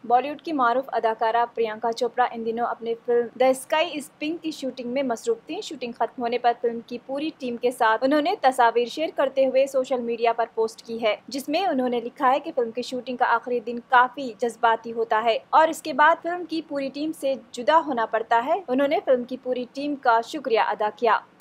बॉलीवुड की मारूफ अदाकारा प्रियंका चोपड़ा इन दिनों अपने फिल्म द स्काई इज पिंक की शूटिंग में मसरूफ थी। शूटिंग खत्म होने पर फिल्म की पूरी टीम के साथ उन्होंने तस्वीर शेयर करते हुए सोशल मीडिया पर पोस्ट की है, जिसमें उन्होंने लिखा है कि फिल्म की शूटिंग का आखिरी दिन काफी जज्बाती होता है और इसके बाद फिल्म की पूरी टीम से जुदा होना पड़ता है। उन्होंने फिल्म की पूरी टीम का शुक्रिया अदा किया।